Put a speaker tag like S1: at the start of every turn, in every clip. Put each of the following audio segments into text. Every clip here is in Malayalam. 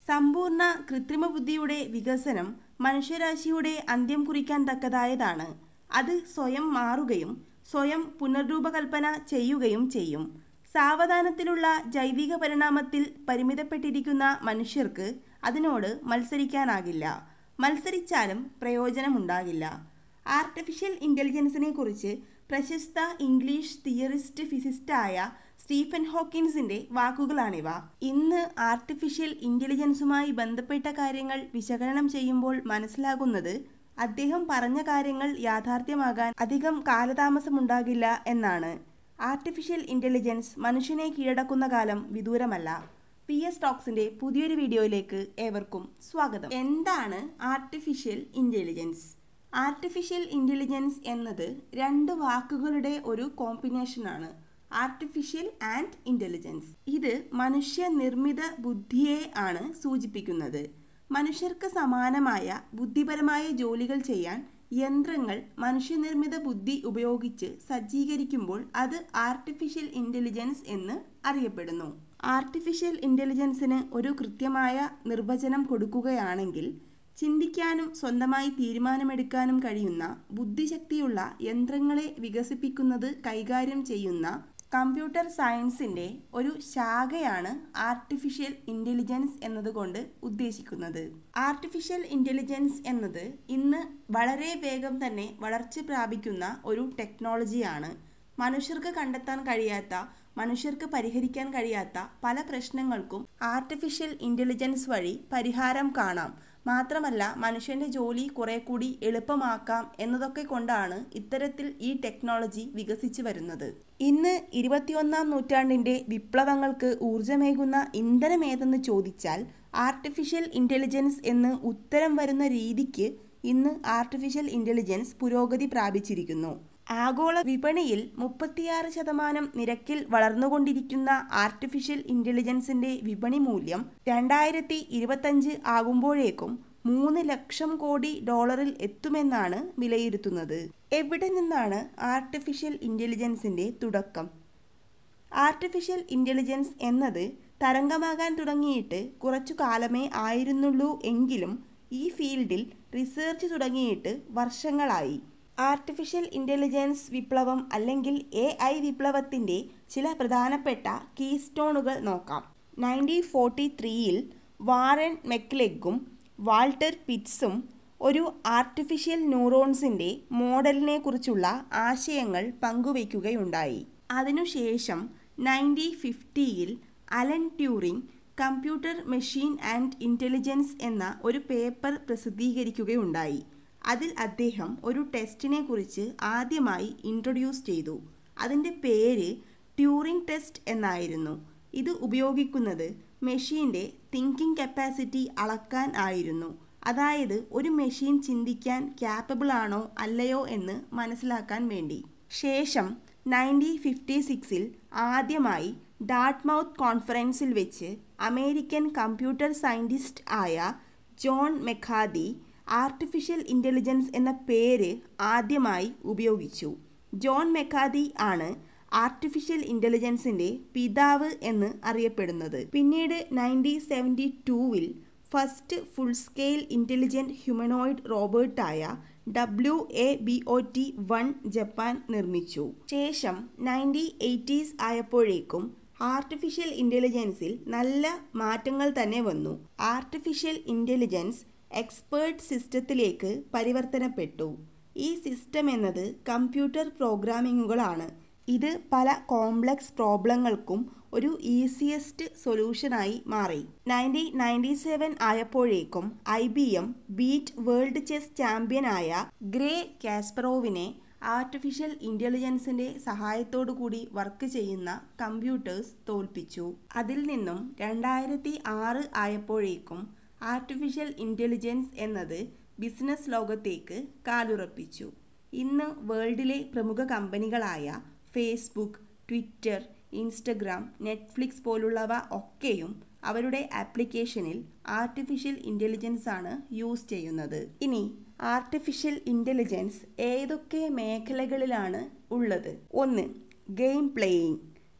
S1: സമ്പൂർണ്ണ കൃത്രിമ ബുദ്ധിയുടെ വികസനം മനുഷ്യരാശിയുടെ അന്ത്യം കുറിക്കാൻ തക്കതായതാണ്. അത് സ്വയം മാറുകയും സ്വയം പുനർരൂപകൽപ്പന ചെയ്യുകയും ചെയ്യും. സാവധാനത്തിലുള്ള ജൈവിക പരിണാമത്തിൽ പരിമിതപ്പെട്ടിരിക്കുന്ന മനുഷ്യർക്ക് അതിനോട് മത്സരിക്കാനാകില്ല. മത്സരിച്ചാലും പ്രയോജനമുണ്ടാകില്ല. ആർട്ടിഫിഷ്യൽ ഇൻ്റലിജൻസിനെ കുറിച്ച് പ്രശസ്ത ഇംഗ്ലീഷ് തിയറിസ്റ്റ് ഫിസിസ്റ്റായ സ്റ്റീഫൻ ഹോക്കിൻസിന്റെ വാക്കുകളാണിവ. ഇന്ന് ആർട്ടിഫിഷ്യൽ ഇൻ്റലിജൻസുമായി ബന്ധപ്പെട്ട കാര്യങ്ങൾ വിശകലനം ചെയ്യുമ്പോൾ മനസ്സിലാകുന്നത് അദ്ദേഹം പറഞ്ഞ കാര്യങ്ങൾ യാഥാർത്ഥ്യമാകാൻ അധികം കാലതാമസമുണ്ടാകില്ല എന്നാണ്. ആർട്ടിഫിഷ്യൽ ഇൻ്റലിജൻസ് മനുഷ്യനെ കീഴടക്കുന്ന കാലം വിദൂരമല്ല. PS ടോക്സിന്റെ പുതിയൊരു വീഡിയോയിലേക്ക് ഏവർക്കും സ്വാഗതം. എന്താണ് ആർട്ടിഫിഷ്യൽ ഇൻ്റലിജൻസ്? ആർട്ടിഫിഷ്യൽ ഇൻ്റലിജൻസ് എന്നത് രണ്ട് വാക്കുകളുടെ ഒരു കോമ്പിനേഷനാണ്. Artificial and intelligence. ഇത് മനുഷ്യനിർമ്മിത ബുദ്ധിയെ ആണ് സൂചിപ്പിക്കുന്നത്. മനുഷ്യർക്ക് സമാനമായ ബുദ്ധിപരമായ ജോലികൾ ചെയ്യാൻ യന്ത്രങ്ങൾ മനുഷ്യനിർമ്മിത ബുദ്ധി ഉപയോഗിച്ച് സജ്ജീകരിക്കുമ്പോൾ അത് ആർട്ടിഫിഷ്യൽ ഇൻ്റലിജൻസ് എന്ന് അറിയപ്പെടുന്നു. ആർട്ടിഫിഷ്യൽ ഇൻ്റലിജൻസിന് ഒരു കൃത്യമായ നിർവചനം കൊടുക്കുകയാണെങ്കിൽ ചിന്തിക്കാനും സ്വന്തമായി തീരുമാനമെടുക്കാനും കഴിയുന്ന ബുദ്ധിശക്തിയുള്ള യന്ത്രങ്ങളെ വികസിപ്പിക്കുന്നത് കൈകാര്യം ചെയ്യുന്ന കമ്പ്യൂട്ടർ സയൻസിൻ്റെ ഒരു ശാഖയാണ് ആർട്ടിഫിഷ്യൽ ഇൻ്റലിജൻസ് എന്നതുകൊണ്ട് ഉദ്ദേശിക്കുന്നത്. ആർട്ടിഫിഷ്യൽ ഇൻ്റലിജൻസ് എന്നത് ഇന്ന് വളരെ വേഗം തന്നെ വളർച്ച പ്രാപിക്കുന്ന ഒരു ടെക്നോളജിയാണ്. മനുഷ്യർക്ക് കണ്ടെത്താൻ കഴിയാത്ത, മനുഷ്യർക്ക് പരിഹരിക്കാൻ കഴിയാത്ത പല പ്രശ്നങ്ങൾക്കും ആർട്ടിഫിഷ്യൽ ഇൻ്റലിജൻസ് വഴി പരിഹാരം കാണാം. മാത്രമല്ല മനുഷ്യൻ്റെ ജോലി കുറെ കൂടി എളുപ്പമാക്കാം എന്നതൊക്കെ കൊണ്ടാണ് ഇത്തരത്തിൽ ഈ ടെക്നോളജി വികസിച്ചു വരുന്നത്. ഇന്ന് 21-ാം നൂറ്റാണ്ടിൻ്റെ വിപ്ലവങ്ങൾക്ക് ഊർജ്ജമേകുന്ന ഇന്ധനമേതെന്ന് ചോദിച്ചാൽ ആർട്ടിഫിഷ്യൽ ഇൻ്റലിജൻസ് എന്ന് ഉത്തരം വരുന്ന രീതിക്ക് ഇന്ന് ആർട്ടിഫിഷ്യൽ ഇൻ്റലിജൻസ് പുരോഗതി പ്രാപിച്ചിരിക്കുന്നു. ആഗോള വിപണിയിൽ 36% നിരക്കിൽ വളർന്നുകൊണ്ടിരിക്കുന്ന ആർട്ടിഫിഷ്യൽ ഇൻ്റലിജൻസിൻ്റെ വിപണി മൂല്യം 2025 ആകുമ്പോഴേക്കും $3 ലക്ഷം കോടി എത്തുമെന്നാണ് വിലയിരുത്തുന്നത്. എവിടെ നിന്നാണ് ആർട്ടിഫിഷ്യൽ ഇൻ്റലിജൻസിൻ്റെ തുടക്കം? ആർട്ടിഫിഷ്യൽ ഇൻ്റലിജൻസ് എന്നത് തരംഗമാകാൻ തുടങ്ങിയിട്ട് കുറച്ചു കാലമേ ആയിരുന്നുള്ളൂ എങ്കിലും ഈ ഫീൽഡിൽ റിസർച്ച് തുടങ്ങിയിട്ട് വർഷങ്ങളായി. ആർട്ടിഫിഷ്യൽ ഇൻ്റലിജൻസ് വിപ്ലവം അല്ലെങ്കിൽ AI വിപ്ലവത്തിൻ്റെ ചില പ്രധാനപ്പെട്ട കീസ്റ്റോണുകൾ നോക്കാം. 1943-ൽ വാറൻ മെക്ലെഗും വാൾട്ടർ പിറ്റ്സും ഒരു ആർട്ടിഫിഷ്യൽ ന്യൂറോൺസിൻ്റെ മോഡലിനെ കുറിച്ചുള്ള ആശയങ്ങൾ പങ്കുവയ്ക്കുകയുണ്ടായി. അതിനുശേഷം 1950-ൽ Alan Turing computer machine and intelligence എന്ന ഒരു പേപ്പർ പ്രസിദ്ധീകരിക്കുകയുണ്ടായി. അതിൽ അദ്ദേഹം ഒരു ടെസ്റ്റിനെ കുറിച്ച് ആദ്യമായി ഇൻട്രൊഡ്യൂസ് ചെയ്തു. അതിൻ്റെ പേര് ട്യൂറിംഗ് ടെസ്റ്റ് എന്നായിരുന്നു. ഇത് ഉപയോഗിക്കുന്നത് മെഷീൻ്റെ തിങ്കിങ് കപ്പാസിറ്റി അളക്കാൻ ആയിരുന്നു. അതായത് ഒരു മെഷീൻ ചിന്തിക്കാൻ ക്യാപ്പബിൾ ആണോ അല്ലയോ എന്ന് മനസ്സിലാക്കാൻ വേണ്ടി. ശേഷം 1956-ൽ ആദ്യമായി ഡാർട്ട്മൗത്ത് കോൺഫറൻസിൽ വെച്ച് അമേരിക്കൻ കമ്പ്യൂട്ടർ സയൻറ്റിസ്റ്റ് ആയ ജോൺ മെക്കാർതി ആർട്ടിഫിഷ്യൽ ഇൻ്റലിജൻസ് എന്ന പേര് ആദ്യമായി ഉപയോഗിച്ചു. ജോൺ മെക്കാർതി ആണ് ആർട്ടിഫിഷ്യൽ ഇൻ്റലിജൻസിൻ്റെ പിതാവ് എന്ന് അറിയപ്പെടുന്നത്. പിന്നീട് 1972-ൽ first full scale intelligent humanoid റോബോട്ടായ WABOT-1 ജപ്പാൻ നിർമ്മിച്ചു. ശേഷം 1980s ആയപ്പോഴേക്കും ആർട്ടിഫിഷ്യൽ ഇൻ്റലിജൻസിൽ നല്ല മാറ്റങ്ങൾ തന്നെ വന്നു. ആർട്ടിഫിഷ്യൽ ഇൻ്റലിജൻസ് എക്സ്പേർട്ട് സിസ്റ്റത്തിലേക്ക് പരിവർത്തനപ്പെട്ടു. ഈ സിസ്റ്റം എന്നത് കമ്പ്യൂട്ടർ പ്രോഗ്രാമിങ്ങുകളാണ്. ഇത് പല കോംപ്ലക്സ് പ്രോബ്ലങ്ങൾക്കും ഒരു ഈസിയസ്റ്റ് സൊല്യൂഷനായി മാറി. 1997 ആയപ്പോഴേക്കും IBM ബീറ്റ് വേൾഡ് ചെസ് ചാമ്പ്യനായ ഗ്രേ കാസ്പറോവിനെ ആർട്ടിഫിഷ്യൽ ഇൻ്റലിജൻസിൻ്റെ സഹായത്തോടു കൂടി വർക്ക് ചെയ്യുന്ന കമ്പ്യൂട്ടേഴ്സ് തോൽപ്പിച്ചു. അതിൽ നിന്നും 2006 ആയപ്പോഴേക്കും ആർട്ടിഫിഷ്യൽ ഇൻ്റലിജൻസ് എന്നത് ബിസിനസ് ലോകത്തേക്ക് കാലുറപ്പിച്ചു. ഇന്ന് വേൾഡിലെ പ്രമുഖ കമ്പനികളായ ഫേസ്ബുക്ക്, ട്വിറ്റർ, ഇൻസ്റ്റഗ്രാം, നെറ്റ്ഫ്ലിക്സ് പോലുള്ളവ ഒക്കെയും അവരുടെ ആപ്ലിക്കേഷനിൽ ആർട്ടിഫിഷ്യൽ ഇൻ്റലിജൻസ് ആണ് യൂസ് ചെയ്യുന്നത്. ഇനി ആർട്ടിഫിഷ്യൽ ഇൻ്റലിജൻസ് ഏതൊക്കെ മേഖലകളിലാണ് ഉള്ളത്? 1. Game playing.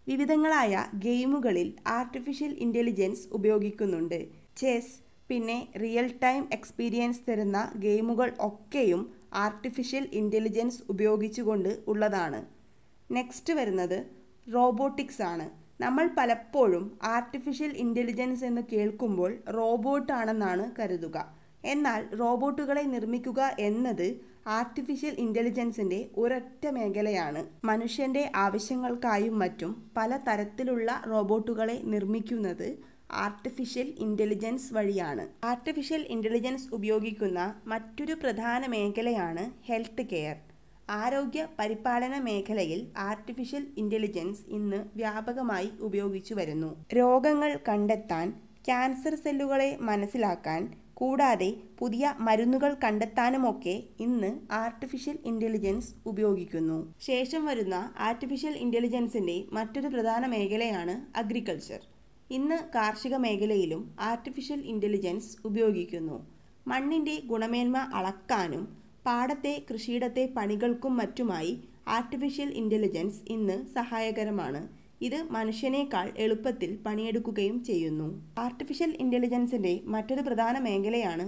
S1: വിവിധങ്ങളായ ഗെയിമുകളിൽ ആർട്ടിഫിഷ്യൽ ഇൻ്റലിജൻസ് ഉപയോഗിക്കുന്നുണ്ട്. ചെസ്, പിന്നെ റിയൽ ടൈം എക്സ്പീരിയൻസ് തരുന്ന ഗെയിമുകൾ ഒക്കെയും ആർട്ടിഫിഷ്യൽ ഇൻ്റലിജൻസ് ഉപയോഗിച്ചുകൊണ്ട് ഉള്ളതാണ്. നെക്സ്റ്റ് വരുന്നത് റോബോട്ടിക്സ് ആണ്. നമ്മൾ പലപ്പോഴും ആർട്ടിഫിഷ്യൽ ഇൻ്റലിജൻസ് എന്ന് കേൾക്കുമ്പോൾ റോബോട്ടാണെന്നാണ് കരുതുക. എന്നാൽ റോബോട്ടുകളെ നിർമ്മിക്കുക എന്നത് ആർട്ടിഫിഷ്യൽ ഇൻ്റലിജൻസിൻ്റെ ഒരൊറ്റ മേഖലയാണ്. മനുഷ്യൻ്റെ ആവശ്യങ്ങൾക്കായും മറ്റും പല തരത്തിലുള്ള റോബോട്ടുകളെ നിർമ്മിക്കുന്നത് ആർട്ടിഫിഷ്യൽ ഇൻ്റലിജൻസ് വഴിയാണ്. ആർട്ടിഫിഷ്യൽ ഇൻ്റലിജൻസ് ഉപയോഗിക്കുന്ന മറ്റൊരു പ്രധാന മേഖലയാണ് ഹെൽത്ത് കെയർ. ആരോഗ്യ പരിപാലന മേഖലയിൽ ആർട്ടിഫിഷ്യൽ ഇൻ്റലിജൻസ് ഇന്ന് വ്യാപകമായി ഉപയോഗിച്ചു വരുന്നു. രോഗങ്ങൾ കണ്ടെത്താൻ, ക്യാൻസർ സെല്ലുകളെ മനസ്സിലാക്കാൻ, കൂടാതെ പുതിയ മരുന്നുകൾ കണ്ടെത്താനുമൊക്കെ ഇന്ന് ആർട്ടിഫിഷ്യൽ ഇൻ്റലിജൻസ് ഉപയോഗിക്കുന്നു. ശേഷം വരുന്ന ആർട്ടിഫിഷ്യൽ ഇൻ്റലിജൻസിൻ്റെ മറ്റൊരു പ്രധാന മേഖലയാണ് അഗ്രികൾച്ചർ. ഇന്ന് കാർഷിക മേഖലയിലും ആർട്ടിഫിഷ്യൽ ഇൻ്റലിജൻസ് ഉപയോഗിക്കുന്നു. മണ്ണിൻ്റെ ഗുണമേന്മ അളക്കാനും പാടത്തെ കൃഷിയിടത്തെ പണികൾക്കും മറ്റുമായി ആർട്ടിഫിഷ്യൽ ഇൻ്റലിജൻസ് ഇന്ന് സഹായകരമാണ്. ഇത് മനുഷ്യനേക്കാൾ എളുപ്പത്തിൽ പണിയെടുക്കുകയും ചെയ്യുന്നു. ആർട്ടിഫിഷ്യൽ ഇൻ്റലിജൻസിൻ്റെ മറ്റൊരു പ്രധാന മേഖലയാണ്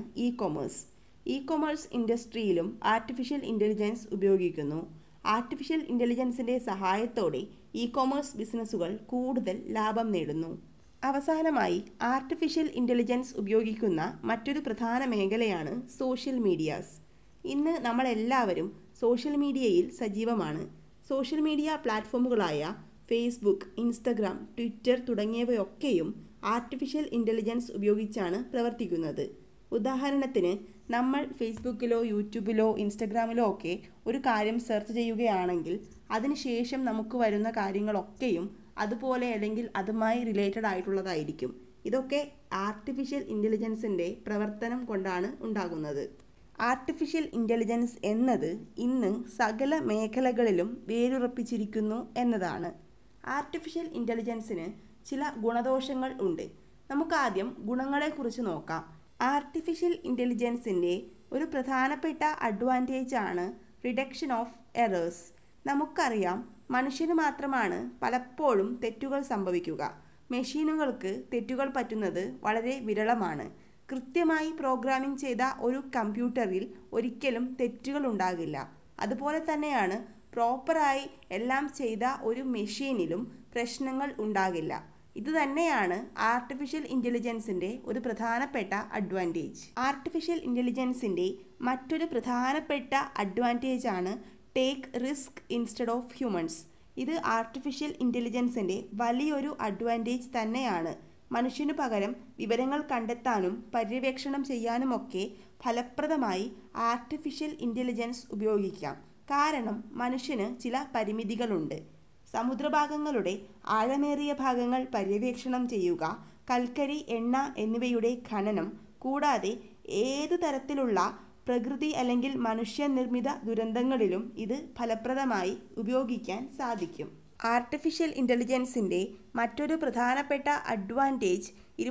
S1: ഇ കൊമേഴ്സ് ഇൻഡസ്ട്രിയിലും ആർട്ടിഫിഷ്യൽ ഇൻ്റലിജൻസ് ഉപയോഗിക്കുന്നു. ആർട്ടിഫിഷ്യൽ ഇൻ്റലിജൻസിൻ്റെ സഹായത്തോടെ ഇ കൊമേഴ്സ് ബിസിനസ്സുകൾ കൂടുതൽ ലാഭം നേടുന്നു. അവസാനമായി ആർട്ടിഫിഷ്യൽ ഇൻ്റലിജൻസ് ഉപയോഗിക്കുന്ന മറ്റൊരു പ്രധാന മേഖലയാണ് സോഷ്യൽ മീഡിയാസ്. ഇന്ന് നമ്മളെല്ലാവരും സോഷ്യൽ മീഡിയയിൽ സജീവമാണ്. സോഷ്യൽ മീഡിയ പ്ലാറ്റ്ഫോമുകളായ ഫേസ്ബുക്ക്, ഇൻസ്റ്റഗ്രാം, ട്വിറ്റർ തുടങ്ങിയവയൊക്കെയും ആർട്ടിഫിഷ്യൽ ഇൻ്റലിജൻസ് ഉപയോഗിച്ചാണ് പ്രവർത്തിക്കുന്നത്. ഉദാഹരണത്തിന് നമ്മൾ ഫേസ്ബുക്കിലോ യൂട്യൂബിലോ ഇൻസ്റ്റഗ്രാമിലോ ഒക്കെ ഒരു കാര്യം സെർച്ച് ചെയ്യുകയാണെങ്കിൽ അതിനുശേഷം നമുക്ക് വരുന്ന കാര്യങ്ങളൊക്കെയും അതുപോലെ അല്ലെങ്കിൽ അതുമായി റിലേറ്റഡ് ആയിട്ടുള്ളതായിരിക്കും. ഇതൊക്കെ ആർട്ടിഫിഷ്യൽ ഇൻ്റലിജൻസിൻ്റെ പ്രവർത്തനം കൊണ്ടാണ് ഉണ്ടാകുന്നത്. ആർട്ടിഫിഷ്യൽ ഇൻ്റലിജൻസ് എന്നത് ഇന്ന് സകല മേഖലകളിലും വേരുറപ്പിച്ചിരിക്കുന്നു എന്നതാണ്. ആർട്ടിഫിഷ്യൽ ഇൻ്റലിജൻസിന് ചില ഗുണദോഷങ്ങൾ ഉണ്ട്. നമുക്കാദ്യം ഗുണങ്ങളെക്കുറിച്ച് നോക്കാം. ആർട്ടിഫിഷ്യൽ ഇൻ്റലിജൻസിൻ്റെ ഒരു പ്രധാനപ്പെട്ട അഡ്വാൻറ്റേജ് ആണ് റിഡക്ഷൻ ഓഫ് എറേഴ്സ്. നമുക്കറിയാം, മനുഷ്യന് മാത്രമാണ് പലപ്പോഴും തെറ്റുകൾ സംഭവിക്കുക. മെഷീനുകൾക്ക് തെറ്റുകൾ പറ്റുന്നത് വളരെ വിരളമാണ്. കൃത്യമായി പ്രോഗ്രാമിംഗ് ചെയ്ത ഒരു കമ്പ്യൂട്ടറിൽ ഒരിക്കലും തെറ്റുകൾ ഉണ്ടാകില്ല. അതുപോലെ തന്നെയാണ് പ്രോപ്പറായി എല്ലാം ചെയ്ത ഒരു മെഷീനിലും പ്രശ്നങ്ങൾ ഉണ്ടാകില്ല. ഇതുതന്നെയാണ് ആർട്ടിഫിഷ്യൽ ഇൻ്റലിജൻസിൻ്റെ ഒരു പ്രധാനപ്പെട്ട അഡ്വാൻറ്റേജ്. ആർട്ടിഫിഷ്യൽ ഇൻ്റലിജൻസിൻ്റെ മറ്റൊരു പ്രധാനപ്പെട്ട അഡ്വാൻറ്റേജ് ആണ് take risk instead of humans. ഇത് ആർട്ടിഫിഷ്യൽ ഇൻ്റലിജൻസിൻ്റെ വലിയൊരു അഡ്വാൻറ്റേജ് തന്നെയാണ്. മനുഷ്യനു പകരം വിവരങ്ങൾ കണ്ടെത്താനും പര്യവേക്ഷണം ചെയ്യാനുമൊക്കെ ഫലപ്രദമായി ആർട്ടിഫിഷ്യൽ ഇൻ്റലിജൻസ് ഉപയോഗിക്കാം. കാരണം മനുഷ്യന് ചില പരിമിതികളുണ്ട്. സമുദ്രഭാഗങ്ങളുടെ ആഴമേറിയ ഭാഗങ്ങൾ പര്യവേക്ഷണം ചെയ്യുക, കൽക്കരി, എണ്ണ എന്നിവയുടെ ഖനനം, കൂടാതെ ഏതു തരത്തിലുള്ള പ്രകൃതി അല്ലെങ്കിൽ മനുഷ്യനിർമ്മിത ദുരന്തങ്ങളിലും ഇത് ഫലപ്രദമായി ഉപയോഗിക്കാൻ സാധിക്കും. ആർട്ടിഫിഷ്യൽ ഇൻ്റലിജൻസിൻ്റെ മറ്റൊരു പ്രധാനപ്പെട്ട അഡ്വാൻറ്റേജ്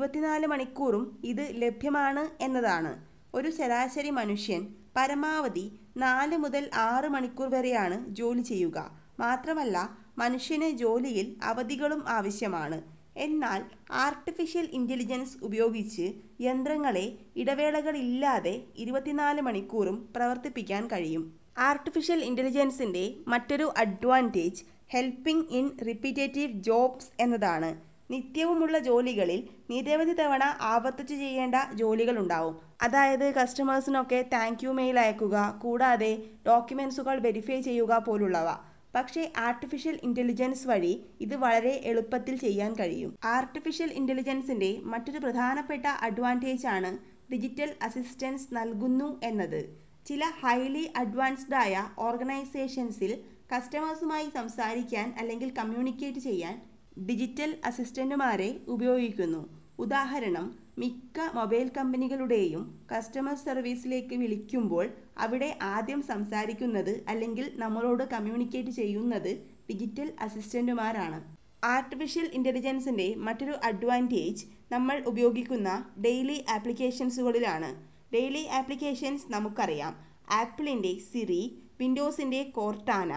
S1: 24 മണിക്കൂറും ഇത് ലഭ്യമാണ് എന്നതാണ്. ഒരു ശരാശരി മനുഷ്യൻ പരമാവധി 4 മുതൽ 6 മണിക്കൂർ വരെയാണ് ജോലി ചെയ്യുക. മാത്രമല്ല, മനുഷ്യന് ജോലിയിൽ അവധികളും ആവശ്യമാണ്. എന്നാൽ ആർട്ടിഫിഷ്യൽ ഇൻ്റലിജൻസ് ഉപയോഗിച്ച് യന്ത്രങ്ങളെ ഇടവേളകളില്ലാതെ 24 മണിക്കൂറും പ്രവർത്തിപ്പിക്കാൻ കഴിയും. ആർട്ടിഫിഷ്യൽ ഇൻ്റലിജൻസിൻ്റെ മറ്റൊരു advantage helping in repetitive jobs എന്നതാണ്. നിത്യവുമുള്ള ജോലികളിൽ നിരവധി തവണ ആവർത്തിച്ച് ചെയ്യേണ്ട ജോലികളുണ്ടാവും. അതായത് കസ്റ്റമേഴ്സിനൊക്കെ താങ്ക് യു മെയിൽ അയക്കുക, കൂടാതെ ഡോക്യുമെൻസുകൾ വെരിഫൈ ചെയ്യുക പോലുള്ളവ. പക്ഷേ ആർട്ടിഫിഷ്യൽ ഇൻ്റലിജൻസ് വഴി ഇത് വളരെ എളുപ്പത്തിൽ ചെയ്യാൻ കഴിയും. ആർട്ടിഫിഷ്യൽ ഇൻ്റലിജൻസിൻ്റെ മറ്റൊരു പ്രധാനപ്പെട്ട അഡ്വാൻറ്റേജ് ആണ് ഡിജിറ്റൽ അസിസ്റ്റൻസ് നൽകുന്നു എന്നത്. ചില ഹൈലി അഡ്വാൻസ്ഡ് ആയ ഓർഗനൈസേഷൻസിൽ കസ്റ്റമേഴ്സുമായി സംസാരിക്കാൻ അല്ലെങ്കിൽ കമ്മ്യൂണിക്കേറ്റ് ചെയ്യാൻ ഡിജിറ്റൽ അസിസ്റ്റന്റുമാരെ ഉപയോഗിക്കുന്നു. ഉദാഹരണം, മിക്ക മൊബൈൽ കമ്പനികളുടെയും കസ്റ്റമർ സർവീസിലേക്ക് വിളിക്കുമ്പോൾ അവിടെ ആദ്യം സംസാരിക്കുന്നത് അല്ലെങ്കിൽ നമ്മളോട് കമ്മ്യൂണിക്കേറ്റ് ചെയ്യുന്നത് ഡിജിറ്റൽ അസിസ്റ്റന്റുമാരാണ്. ആർട്ടിഫിഷ്യൽ ഇൻ്റലിജൻസിൻ്റെ മറ്റൊരു അഡ്വാൻറ്റേജ് നമ്മൾ ഉപയോഗിക്കുന്ന ഡെയിലി ആപ്ലിക്കേഷൻസുകളിലാണ്. ഡെയിലി ആപ്ലിക്കേഷൻസ് നമുക്കറിയാം. ആപ്പിളിൻ്റെ സിറി, വിൻഡോസിൻ്റെ കോർട്ടാന,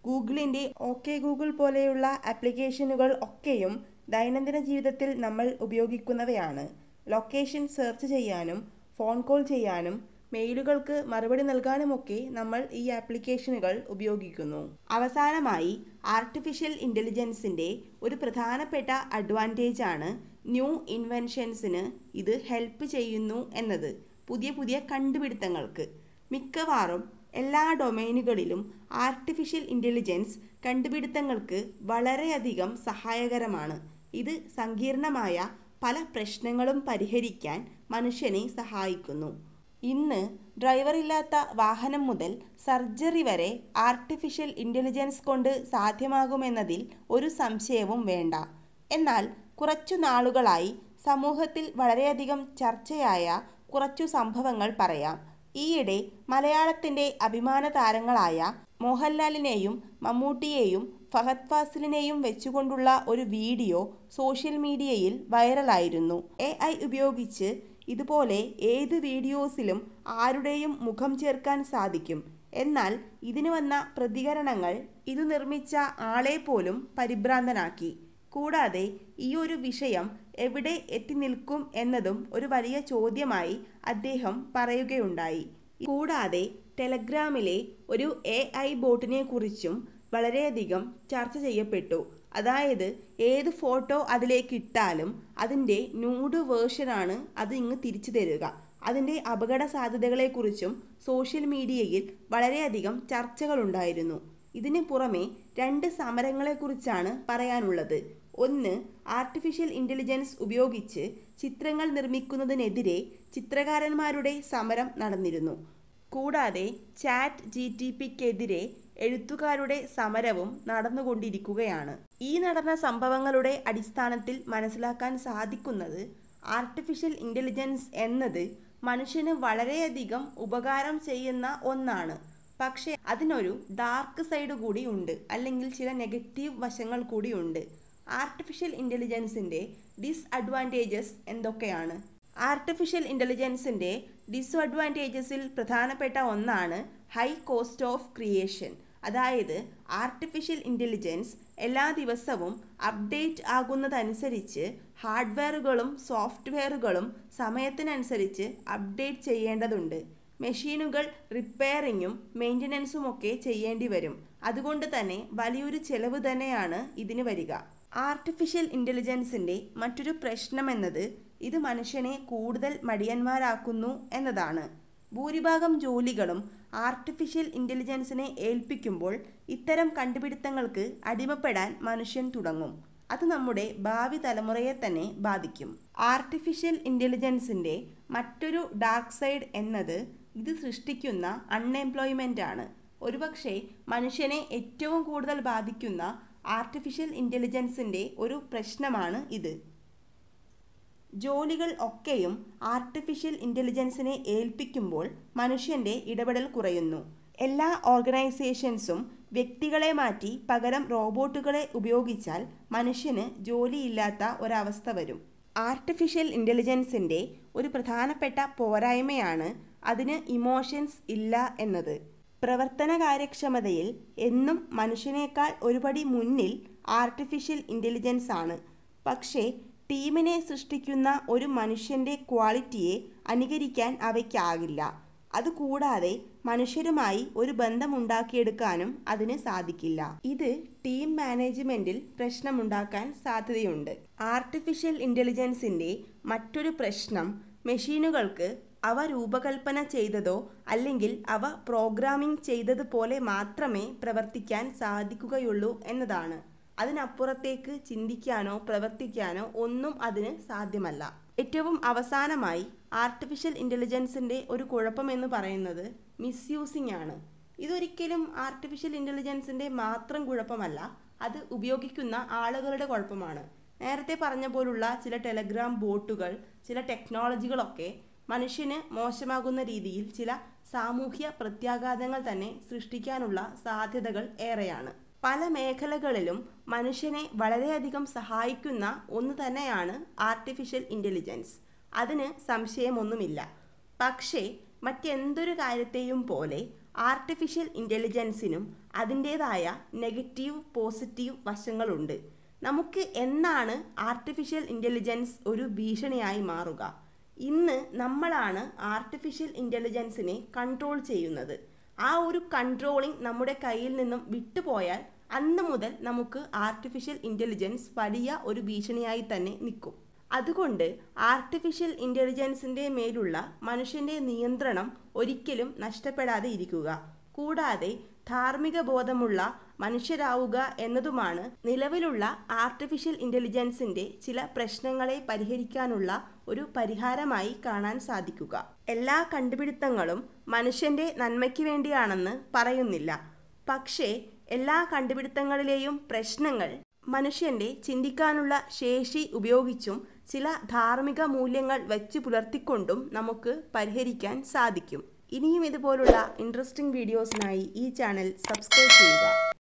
S1: ഗൂഗിളിൻ്റെ ഓക്കെ ഗൂഗിൾ പോലെയുള്ള ആപ്ലിക്കേഷനുകൾ ഒക്കെയും ദൈനംദിന ജീവിതത്തിൽ നമ്മൾ ഉപയോഗിക്കുന്നവയാണ്. ലൊക്കേഷൻ സെർച്ച് ചെയ്യാനും ഫോൺ കോൾ ചെയ്യാനും മെയിലുകൾക്ക് മറുപടി നൽകാനുമൊക്കെ നമ്മൾ ഈ ആപ്ലിക്കേഷനുകൾ ഉപയോഗിക്കുന്നു. അവസാനമായി ആർട്ടിഫിഷ്യൽ ഇൻ്റലിജൻസിൻ്റെ ഒരു പ്രധാനപ്പെട്ട അഡ്വാൻറ്റേജ് ആണ് ന്യൂ ഇൻവെൻഷൻസിന് ഇത് ഹെൽപ്പ് ചെയ്യുന്നു എന്നത്. പുതിയ പുതിയ കണ്ടുപിടുത്തങ്ങൾക്ക് മിക്കവാറും എല്ലാ ഡൊമൈനുകളിലും ആർട്ടിഫിഷ്യൽ ഇൻ്റലിജൻസ് കണ്ടുപിടുത്തങ്ങൾക്ക് വളരെയധികം സഹായകരമാണ്. ഇത് സങ്കീർണമായ പല പ്രശ്നങ്ങളും പരിഹരിക്കാൻ മനുഷ്യനെ സഹായിക്കുന്നു. ഇന്ന് ഡ്രൈവറില്ലാത്ത വാഹനം മുതൽ സർജറി വരെ ആർട്ടിഫിഷ്യൽ ഇൻ്റലിജൻസ് കൊണ്ട് സാധ്യമാകുമെന്നതിൽ ഒരു സംശയവും വേണ്ട. എന്നാൽ കുറച്ചു നാളുകളായി സമൂഹത്തിൽ വളരെയധികം ചർച്ചയായ കുറച്ചു സംഭവങ്ങൾ പറയാം. ഈയിടെ മലയാളത്തിൻ്റെ അഭിമാന താരങ്ങളായ മോഹൻലാലിനെയും മമ്മൂട്ടിയെയും ഫഹദ് ഫാസിലിനെയും വെച്ചുകൊണ്ടുള്ള ഒരു വീഡിയോ സോഷ്യൽ മീഡിയയിൽ വൈറലായിരുന്നു. AI ഉപയോഗിച്ച് ഇതുപോലെ ഏത് വീഡിയോസിലും ആരുടെയും മുഖം ചേർക്കാൻ സാധിക്കും. എന്നാൽ ഇതിന് വന്ന പ്രതികരണങ്ങൾ ഇത് നിർമ്മിച്ച ആളെ പോലും പരിഭ്രാന്തനാക്കി. കൂടാതെ ഈ ഒരു വിഷയം എവിടെ എത്തി നിൽക്കും എന്നതും ഒരു വലിയ ചോദ്യമായി അദ്ദേഹം പറയുകയുണ്ടായി. കൂടാതെ ടെലഗ്രാമിലെ ഒരു AI ബോട്ടിനെ കുറിച്ചും വളരെയധികം ചർച്ച ചെയ്യപ്പെട്ടു. അതായത് ഏത് ഫോട്ടോ അതിലേക്ക് ഇട്ടാലും അതിൻ്റെ ന്യൂഡ് വേർഷനാണ് അത് ഇങ്ങ് തിരിച്ചു തരിക. അതിൻ്റെ അപകട സാധ്യതകളെക്കുറിച്ചും സോഷ്യൽ മീഡിയയിൽ വളരെയധികം ചർച്ചകളുണ്ടായിരുന്നു. ഇതിന് പുറമെ 2 സമരങ്ങളെക്കുറിച്ചാണ് പറയാനുള്ളത്. ഒന്ന്, ആർട്ടിഫിഷ്യൽ ഇൻ്റലിജൻസ് ഉപയോഗിച്ച് ചിത്രങ്ങൾ നിർമ്മിക്കുന്നതിനെതിരെ ചിത്രകാരന്മാരുടെ സമരം നടന്നിരുന്നു. കൂടാതെ ChatGPTക്കെതിരെ എഴുത്തുകാരുടെ സമരവും നടന്നുകൊണ്ടിരിക്കുകയാണ്. ഈ നടന്ന സംഭവങ്ങളുടെ അടിസ്ഥാനത്തിൽ മനസ്സിലാക്കാൻ സാധിക്കുന്നത് ആർട്ടിഫിഷ്യൽ ഇൻ്റലിജൻസ് എന്നത് മനുഷ്യന് വളരെയധികം ഉപകാരം ചെയ്യുന്ന ഒന്നാണ്. പക്ഷേ അതിനൊരു ഡാർക്ക് സൈഡ് കൂടി ഉണ്ട്, അല്ലെങ്കിൽ ചില നെഗറ്റീവ് വശങ്ങൾ കൂടി ഉണ്ട്. ആർട്ടിഫിഷ്യൽ ഇൻ്റലിജൻസിൻ്റെ ഡിസ്അഡ്വാൻറ്റേജസ് എന്തൊക്കെയാണ്? ആർട്ടിഫിഷ്യൽ ഇൻ്റലിജൻസിൻ്റെ ഡിസ്അഡ്വാൻറ്റേജസിൽ പ്രധാനപ്പെട്ട ഒന്നാണ് ഹൈ കോസ്റ്റ് ഓഫ് ക്രിയേഷൻ. അതായത് ആർട്ടിഫിഷ്യൽ ഇൻ്റലിജൻസ് എല്ലാ ദിവസവും അപ്ഡേറ്റ് ആകുന്നതനുസരിച്ച് ഹാർഡ്വെയറുകളും സോഫ്റ്റ്വെയറുകളും സമയത്തിനനുസരിച്ച് അപ്ഡേറ്റ് ചെയ്യേണ്ടതുണ്ട്. മെഷീനുകൾ റിപ്പയറിങ്ങും മെയിൻ്റനൻസും ഒക്കെ ചെയ്യേണ്ടി വരും. അതുകൊണ്ട് തന്നെ വലിയൊരു ചെലവ് തന്നെയാണ് ഇതിന് വരിക. ആർട്ടിഫിഷ്യൽ ഇൻ്റലിജൻസിൻ്റെ മറ്റൊരു പ്രശ്നമെന്നത് ഇത് മനുഷ്യനെ കൂടുതൽ മടിയന്മാരാക്കുന്നു എന്നതാണ്. ഭൂരിഭാഗം ജോലികളും ആർട്ടിഫിഷ്യൽ ഇൻ്റലിജൻസിനെ ഏൽപ്പിക്കുമ്പോൾ ഇത്തരം കണ്ടുപിടുത്തങ്ങൾക്ക് അടിമപ്പെടാൻ മനുഷ്യൻ തുടങ്ങും. അത് നമ്മുടെ ഭാവി തലമുറയെ തന്നെ ബാധിക്കും. ആർട്ടിഫിഷ്യൽ ഇൻ്റലിജൻസിൻ്റെ മറ്റൊരു ഡാർക്ക് സൈഡ് എന്നത് ഇത് സൃഷ്ടിക്കുന്ന അൺഎംപ്ലോയ്മെൻ്റ് ആണ്. ഒരുപക്ഷെ മനുഷ്യനെ ഏറ്റവും കൂടുതൽ ബാധിക്കുന്ന ആർട്ടിഫിഷ്യൽ ഇൻ്റലിജൻസിൻ്റെ ഒരു പ്രശ്നമാണ് ഇത്. ജോലികൾ ഒക്കെയും ആർട്ടിഫിഷ്യൽ ഇൻ്റലിജൻസിനെ ഏൽപ്പിക്കുമ്പോൾ മനുഷ്യൻ്റെ ഇടപെടൽ കുറയുന്നു. എല്ലാ ഓർഗനൈസേഷൻസും വ്യക്തികളെ മാറ്റി പകരം റോബോട്ടുകളെ ഉപയോഗിച്ചാൽ മനുഷ്യന് ജോലിയില്ലാത്ത ഒരവസ്ഥ വരും. ആർട്ടിഫിഷ്യൽ ഇൻ്റലിജൻസിൻ്റെ ഒരു പ്രധാനപ്പെട്ട പോരായ്മയാണ് അതിന് ഇമോഷൻസ് ഇല്ല എന്നത്. പ്രവർത്തന കാര്യക്ഷമതയിൽ എന്നും മനുഷ്യനേക്കാൾ ഒരുപടി മുന്നിൽ ആർട്ടിഫിഷ്യൽ ഇൻ്റലിജൻസ് ആണ്. പക്ഷേ ടീമിനെ സൃഷ്ടിക്കുന്ന ഒരു മനുഷ്യൻ്റെ ക്വാളിറ്റിയെ അനുകരിക്കാൻ അവയ്ക്കാകില്ല. അതുകൂടാതെ മനുഷ്യരുമായി ഒരു ബന്ധമുണ്ടാക്കിയെടുക്കാനും അതിന് സാധിക്കില്ല. ഇത് ടീം മാനേജ്മെൻറ്റിൽ പ്രശ്നമുണ്ടാക്കാൻ സാധ്യതയുണ്ട്. ആർട്ടിഫിഷ്യൽ ഇൻ്റലിജൻസിൻ്റെ മറ്റൊരു പ്രശ്നം മെഷീനുകൾക്ക് അവ രൂപകൽപ്പന ചെയ്തതോ അല്ലെങ്കിൽ അവ പ്രോഗ്രാമിംഗ് ചെയ്തതുപോലെ മാത്രമേ പ്രവർത്തിക്കാൻ സാധിക്കുകയുള്ളൂ എന്നതാണ്. അതിനപ്പുറത്തേക്ക് ചിന്തിക്കാനോ പ്രവർത്തിക്കാനോ ഒന്നും അതിന് സാധ്യമല്ല. ഏറ്റവും അവസാനമായി ആർട്ടിഫിഷ്യൽ ഇൻ്റലിജൻസിൻ്റെ ഒരു കുഴപ്പമെന്ന് പറയുന്നത് മിസ്യൂസിങ് ആണ്. ഇതൊരിക്കലും ആർട്ടിഫിഷ്യൽ ഇൻ്റലിജൻസിൻ്റെ മാത്രം കുഴപ്പമല്ല, അത് ഉപയോഗിക്കുന്ന ആളുകളുടെ കുഴപ്പമാണ്. നേരത്തെ പറഞ്ഞ പോലുള്ള ചില ടെലഗ്രാം ബോട്ടുകൾ, ചില ടെക്നോളജികളൊക്കെ മനുഷ്യന് മോശമാകുന്ന രീതിയിൽ ചില സാമൂഹ്യ പ്രത്യാഘാതങ്ങൾ തന്നെ സൃഷ്ടിക്കാനുള്ള സാധ്യതകൾ ഏറെയാണ്. പല മേഖലകളിലും മനുഷ്യനെ വളരെയധികം സഹായിക്കുന്ന ഒന്ന് തന്നെയാണ് ആർട്ടിഫിഷ്യൽ ഇൻ്റലിജൻസ്. അതിന് സംശയമൊന്നുമില്ല. പക്ഷേ മറ്റെന്തൊരു കാര്യത്തെയും പോലെ ആർട്ടിഫിഷ്യൽ ഇൻ്റലിജൻസിനും അതിൻ്റേതായ നെഗറ്റീവ് പോസിറ്റീവ് വശങ്ങളുണ്ട്. നമുക്ക് എന്നാണ് ആർട്ടിഫിഷ്യൽ ഇൻ്റലിജൻസ് ഒരു ഭീഷണിയായി മാറുക? ഇന്ന് നമ്മളാണ് ആർട്ടിഫിഷ്യൽ ഇൻ്റലിജൻസിനെ കൺട്രോൾ ചെയ്യുന്നത്. ആ ഒരു കൺട്രോളിംഗ് നമ്മുടെ കയ്യിൽ നിന്നും വിട്ടുപോയാൽ അന്ന് മുതൽ നമുക്ക് ആർട്ടിഫിഷ്യൽ ഇൻ്റലിജൻസ് വലിയ ഒരു ഭീഷണിയായി തന്നെ നിൽക്കും. അതുകൊണ്ട് ആർട്ടിഫിഷ്യൽ ഇൻ്റലിജൻസിൻ്റെ മേലുള്ള മനുഷ്യൻ്റെ നിയന്ത്രണം ഒരിക്കലും നഷ്ടപ്പെടാതെ ഇരിക്കുക. കൂടാതെ ധാർമ്മിക ബോധമുള്ള മനുഷ്യരാവുക എന്നതുമാണ് നിലവിലുള്ള ആർട്ടിഫിഷ്യൽ ഇൻ്റലിജൻസിൻ്റെ ചില പ്രശ്നങ്ങളെ പരിഹരിക്കാനുള്ള ഒരു പരിഹാരമായി കാണാൻ സാധിക്കുക. എല്ലാ കണ്ടുപിടുത്തങ്ങളും മനുഷ്യൻ്റെ നന്മയ്ക്ക് വേണ്ടിയാണെന്ന് പറയുന്നില്ല. പക്ഷേ എല്ലാ കണ്ടുപിടുത്തങ്ങളിലെയും പ്രശ്നങ്ങൾ മനുഷ്യൻ്റെ ചിന്തിക്കാനുള്ള ശേഷി ഉപയോഗിച്ചും ചില ധാർമ്മിക മൂല്യങ്ങൾ വെച്ച് പുലർത്തിക്കൊണ്ടും നമുക്ക് പരിഹരിക്കാൻ സാധിക്കും. ഇനിയും ഇതുപോലുള്ള ഇൻട്രസ്റ്റിംഗ് വീഡിയോസിനായി ഈ ചാനൽ സബ്സ്ക്രൈബ് ചെയ്യുക.